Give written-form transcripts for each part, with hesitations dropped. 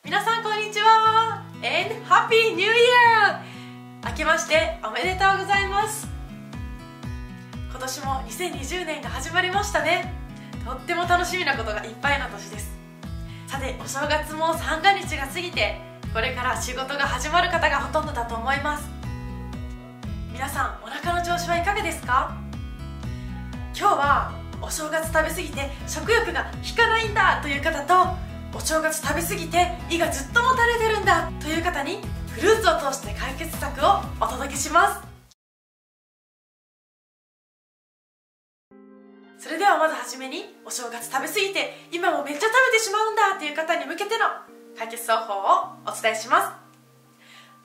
皆さんこんにちは and Happy New Year! 明けましておめでとうございます。今年も2020年が始まりましたね。とっても楽しみなことがいっぱいの年です。さて、お正月も三が日が過ぎて、これから仕事が始まる方がほとんどだと思います。皆さん、お腹の調子はいかがですか？今日はお正月食べ過ぎて食欲が引かないんだという方と、お正月食べ過ぎて胃がずっともたれてるんだという方にフルーツを通して解決策をお届けします。それではまずはじめに、お正月食べ過ぎて今もめっちゃ食べてしまうんだという方に向けての解決方法をお伝えします。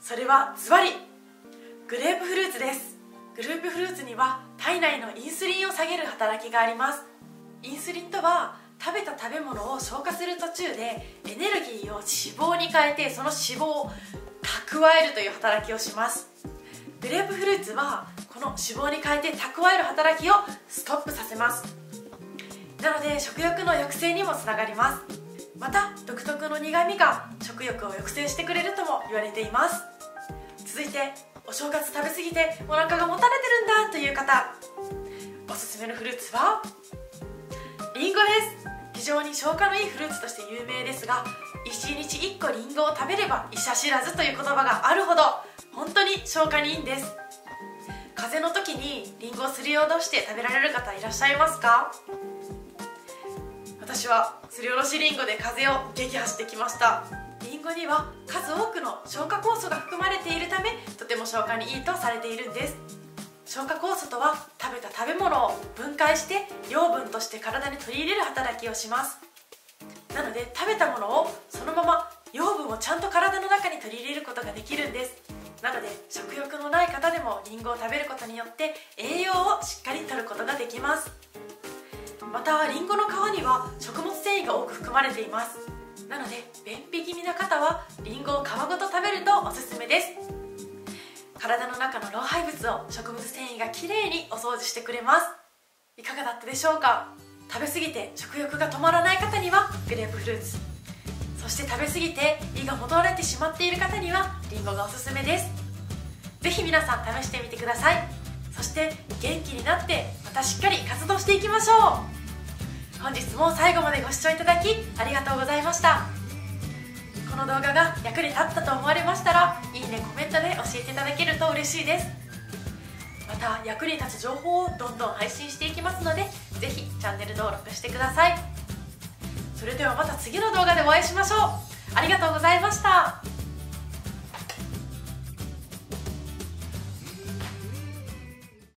それはズバリグレープフルーツです。グレープフルーツには体内のインスリンを下げる働きがあります。インスリンとは食べた食べ物を消化する途中でエネルギーを脂肪に変えて、その脂肪を蓄えるという働きをします。グレープフルーツはこの脂肪に変えて蓄える働きをストップさせます。なので食欲の抑制にもつながります。また独特の苦味が食欲を抑制してくれるとも言われています。続いて、お正月食べ過ぎてお腹がもたれてるんだという方、おすすめのフルーツはリンゴです。非常に消化のいいフルーツとして有名ですが、1日1個リンゴを食べれば医者知らずという言葉があるほど本当に消化にいいんです。風邪の時にリンゴをすりおろして食べられる方いらっしゃいますか？私はすりおろしリンゴで風邪を撃破してきました。リンゴには数多くの消化酵素が含まれているため、とても消化にいいとされているんです。消化酵素とは食べた食べ物を分解して養分として体に取り入れる働きをします。なので食べたものをそのまま養分をちゃんと体の中に取り入れることができるんです。なので食欲のない方でもリンゴを食べることによって栄養をしっかり摂ることができます。またリンゴの皮には食物繊維が多く含まれています。なので便秘気味な方はリンゴを皮ごと食べるとおすすめです。体の中の老廃物を食物繊維がきれいにお掃除してくれます。いかがだったでしょうか？食べ過ぎて食欲が止まらない方にはグレープフルーツ、そして食べ過ぎて胃がもたれてしまっている方にはリンゴがおすすめです。ぜひ皆さん試してみてください。そして元気になってまたしっかり活動していきましょう。本日も最後までご視聴いただきありがとうございました。この動画が役に立ったと思われましたら、いいね、コメントで教えていただけると嬉しいです。また役に立つ情報をどんどん配信していきますので、ぜひチャンネル登録してください。それではまた次の動画でお会いしましょう。ありがとうございました。